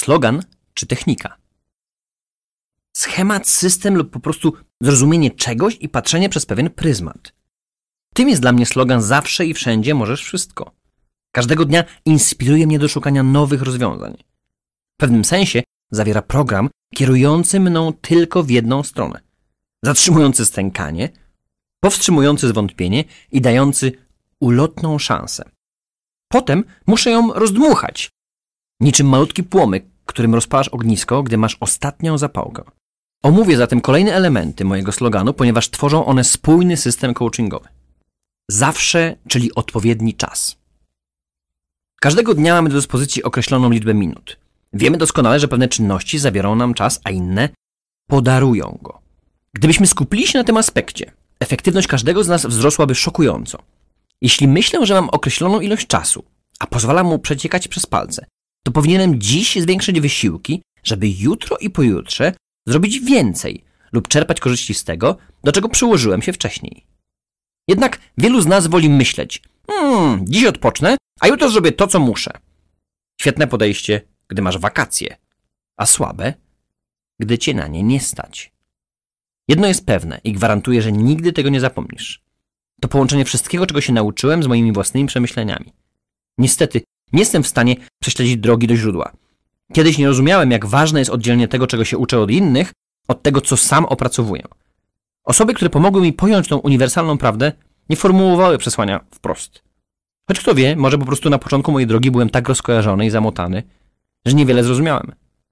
slogan czy technika. Schemat, system lub po prostu zrozumienie czegoś i patrzenie przez pewien pryzmat. Tym jest dla mnie slogan zawsze i wszędzie możesz wszystko. Każdego dnia inspiruje mnie do szukania nowych rozwiązań. W pewnym sensie zawiera program kierujący mną tylko w jedną stronę. Zatrzymujący stękanie, powstrzymujący zwątpienie i dający ulotną szansę. Potem muszę ją rozdmuchać. Niczym malutki płomyk, którym rozpalasz ognisko, gdy masz ostatnią zapałkę. Omówię zatem kolejne elementy mojego sloganu, ponieważ tworzą one spójny system coachingowy. Zawsze, czyli odpowiedni czas. Każdego dnia mamy do dyspozycji określoną liczbę minut. Wiemy doskonale, że pewne czynności zabiorą nam czas, a inne podarują go. Gdybyśmy skupili się na tym aspekcie, efektywność każdego z nas wzrosłaby szokująco. Jeśli myślę, że mam określoną ilość czasu, a pozwalam mu przeciekać przez palce, to powinienem dziś zwiększyć wysiłki, żeby jutro i pojutrze zrobić więcej lub czerpać korzyści z tego, do czego przyłożyłem się wcześniej. Jednak wielu z nas woli myśleć, dziś odpocznę, a jutro zrobię to, co muszę. Świetne podejście, gdy masz wakacje, a słabe, gdy cię na nie nie stać. Jedno jest pewne i gwarantuję, że nigdy tego nie zapomnisz. To połączenie wszystkiego, czego się nauczyłem z moimi własnymi przemyśleniami. Niestety, nie jestem w stanie prześledzić drogi do źródła. Kiedyś nie rozumiałem, jak ważne jest oddzielenie tego, czego się uczę od innych, od tego, co sam opracowuję. Osoby, które pomogły mi pojąć tą uniwersalną prawdę, nie formułowały przesłania wprost. Choć kto wie, może po prostu na początku mojej drogi byłem tak rozkojarzony i zamotany, że niewiele zrozumiałem.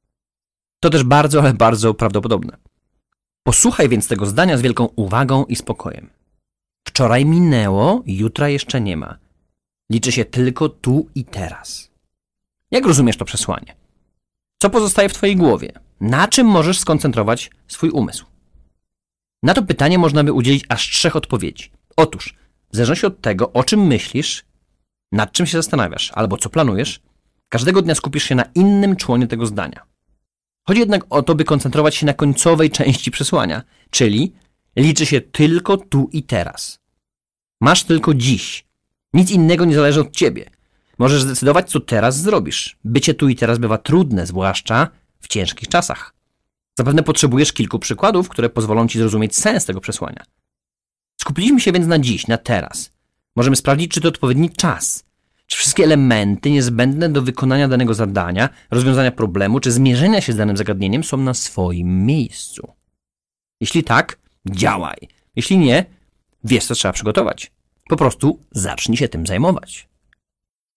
To też bardzo, ale bardzo prawdopodobne. Posłuchaj więc tego zdania z wielką uwagą i spokojem. Wczoraj minęło, jutra jeszcze nie ma. Liczy się tylko tu i teraz. Jak rozumiesz to przesłanie? Co pozostaje w twojej głowie? Na czym możesz skoncentrować swój umysł? Na to pytanie można by udzielić aż 3 odpowiedzi. Otóż, w zależności od tego, o czym myślisz, nad czym się zastanawiasz albo co planujesz, każdego dnia skupisz się na innym członie tego zdania. Chodzi jednak o to, by koncentrować się na końcowej części przesłania, czyli liczy się tylko tu i teraz. Masz tylko dziś. Nic innego nie zależy od ciebie. Możesz zdecydować, co teraz zrobisz. Bycie tu i teraz bywa trudne, zwłaszcza w ciężkich czasach. Zapewne potrzebujesz kilku przykładów, które pozwolą ci zrozumieć sens tego przesłania. Skupiliśmy się więc na dziś, na teraz. Możemy sprawdzić, czy to odpowiedni czas. Czy wszystkie elementy niezbędne do wykonania danego zadania, rozwiązania problemu, czy zmierzenia się z danym zagadnieniem są na swoim miejscu. Jeśli tak, działaj. Jeśli nie, wiesz, co trzeba przygotować. Po prostu zacznij się tym zajmować.